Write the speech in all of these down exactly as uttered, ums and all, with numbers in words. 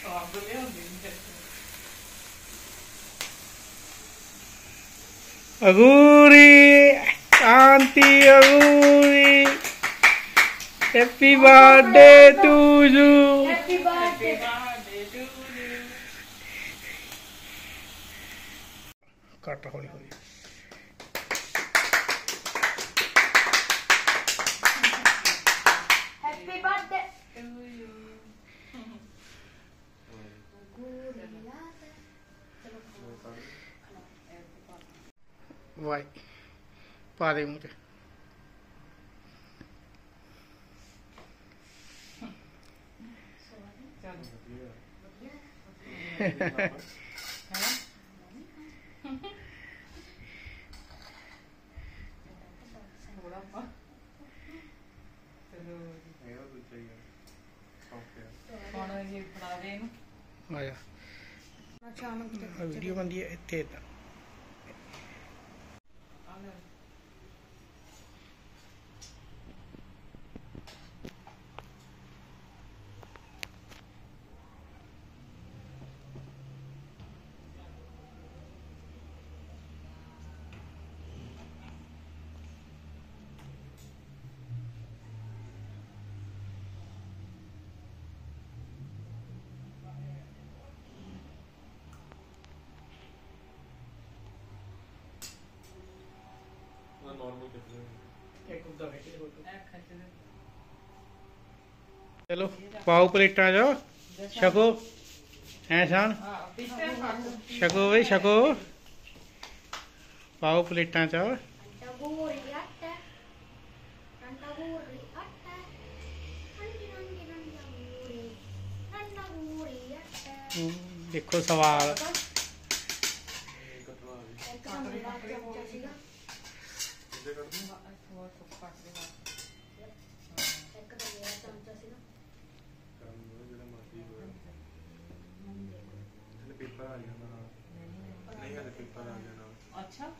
अगूरी शांति अगूरी happy birthday to you happy birthday cut हौली हौली हैप्पी बर्थडे वाई पा दे मुझे आया वीडियो बनती है इतने चलो पाओ प्लेटा जो छको हैं शान छको भाई छको पाओ प्लेटा च देखो सवाल अच्छा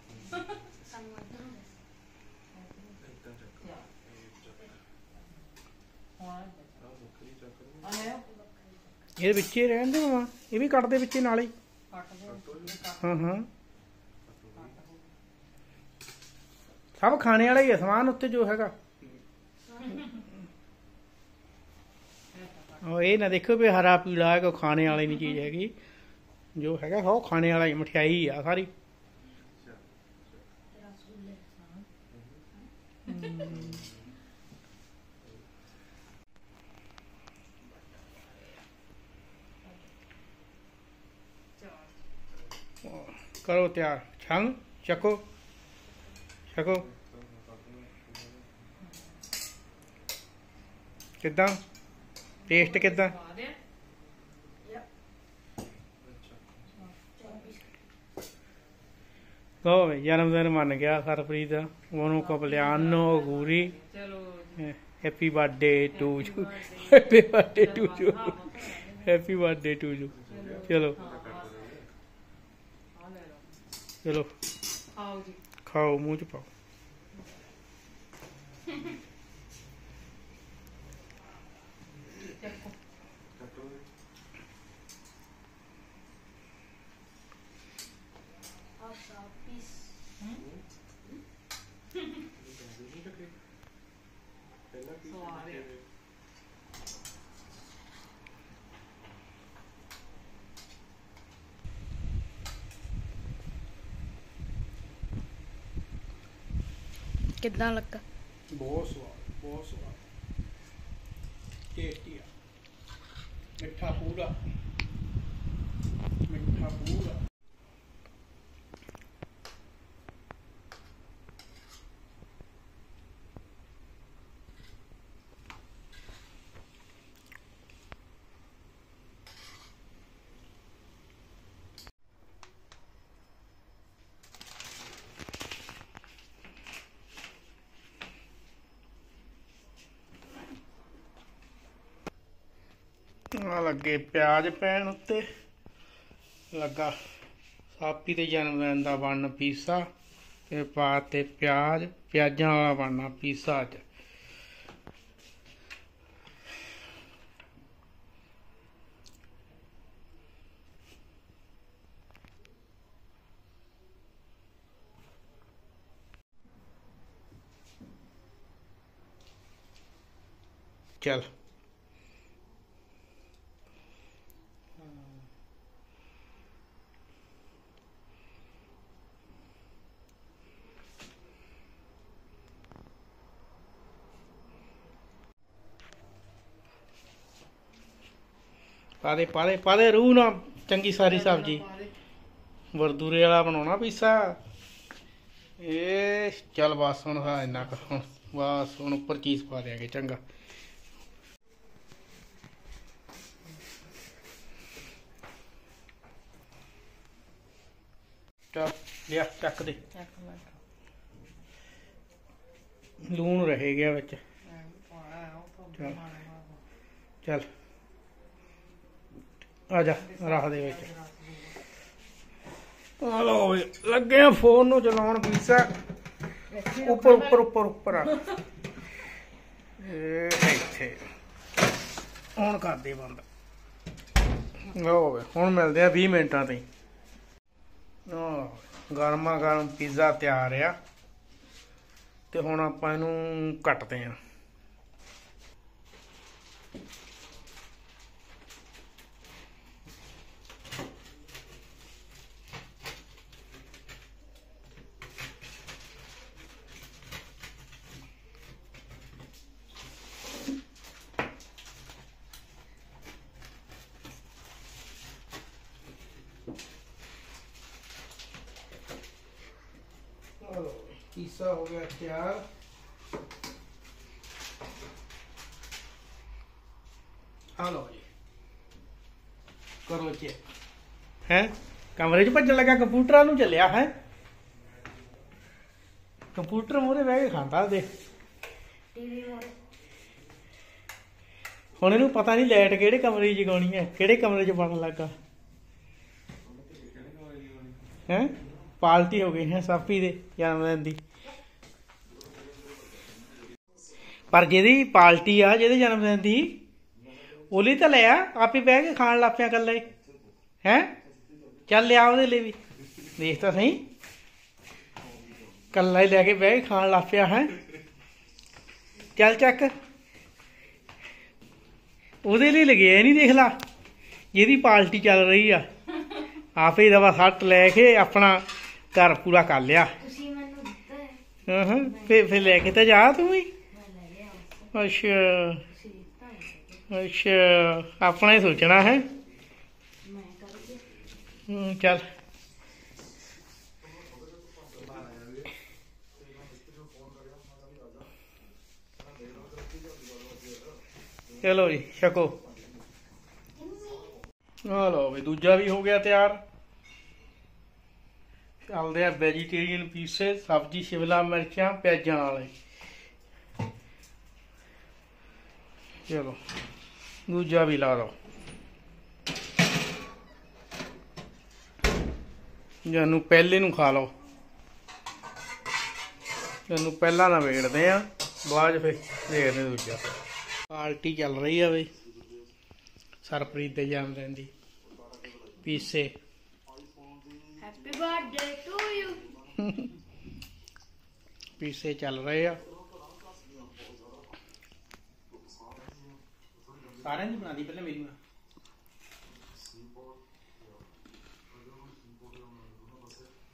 ये बिच्चे रहन दे मामा ये भी कट दे बिच्चे नाल ही हाँ हाँ सब खाने वाला ही है समान उत्ते जो हैगा और ये ना देखो भी हरा पीला है कोई खाने वाली नहीं चीज हैगी जो हैगा वो खाने वाला ही मिठाई आ सारी करो तैयार छंग छको छको किदा टेस्ट किदा कहो जन्मदिन मन गया सरप्रीत ओनू कपलियानो Guri happy birthday to you happy birthday to you happy birthday to you चलो चलो खाओ मुंह च पाओ कितना लगा बहुत स्वाद बहुत स्वाद टेस्टी है मिठा पूरा मिठा पूरा लगे प्याज पैन उत्ते लगा सापी के जन्मदिन का बन पीसा ते पाते प्याज प्याजा वाला बनना पीसा च ਚੱਲ ਪਾ ਦੇ ਪਾ ਦੇ ਪਾ ਦੇ ਰੂਹ ਨਾ ਚੰਗੀ ਸਾਰੀ ਸਬਜ਼ੀ ਵਰਦੂਰੇ ਵਾਲਾ ਬਣਾਉਣਾ ਪੀਸਾ ਇਹ ਚੱਲ ਬਸ ਹੁਣ ਹਾਂ ਇੰਨਾ ਕੁ ਹੁਣ ਬਸ ਹੁਣ ਉੱਪਰ ਚੀਜ਼ ਪਾ ਦਿਆਂਗੇ ਚੰਗਾ ਚੱਲ ਲਿਆ ਚੱਕ ਦੇ ਲੂਣ ਰਹਿ ਗਿਆ ਵਿੱਚ ਚੱਲ ਚੱਲ ਆ ਜਾ ਰੱਖ ਦੇ ਵਿੱਚ ਆ ਲਓ ਲੱਗੇ ਆ ਫੋਨ ਨੂੰ ਚਲਾਉਣ ਪੀਸਾ ਉੱਪਰ ਉੱਪਰ ਉੱਪਰ ਉੱਪਰ ਆ ਇਹ ਇੱਥੇ ਹੁਣ ਕਰਦੇ ਬੰਦ ਲਓ ਹੁਣ ਮਿਲਦੇ ਆ ਵੀਹ ਮਿੰਟਾਂ ਤੇ ਆ ਗਰਮਾ ਗਰਮ ਪੀਜ਼ਾ ਤਿਆਰ ਆ ਤੇ ਹੁਣ ਆਪਾਂ ਇਹਨੂੰ ਕੱਟਦੇ ਆ पीसा हो गया तैयार हेलो जी करो चेक है कमरे च भजन लगा कंप्यूटर नूं चलिया है कंप्यूटर मूहरे बह के खांदा देख हुण इहनूं पता नहीं लाइट किहड़े कमरे च जगाउणी है किहड़े कमरे च बनन लगा है पार्टी हो गई है साफी दे जन्मदिन दी पर जिहदी पार्टी आ जिहदे जन्मदिन दी ओली तो लिया आप ही बह के खाण लग पिया कल्ले हैं चल लिया ਉਹਦੇ ਲਈ भी देख तो सही कल्ला ही लैके बह के खाण लग पिया है चल चक ਉਹਦੇ ਲਈ लगे नहीं देख ला जिहदी पार्टी चल रही आ आप ही दवा सट लैके अपना घर पूरा कर लिया हाँ फिर फिर लैके तो जा तू ही अच्छा अच्छा अपना ही सोचना है चल चलो जी छको आ लो भी दूजा भी हो गया तैयार चलते हैं वेजीटेरियन पीसे सब्जी शिमला मिर्चा प्याजा वाले चलो दूजा भी ला दो जानू पहले नू खा लो जानू पहला ना वेड़ते हैं बाद फिर देखते दूजा पार्टी चल रही है बई सरप्रीत के जन्मदिन दी पीसे हैप्पी बर्थडे टू यू पीसे चल रहे हैं सारे ने बना दी पहले मेरी मां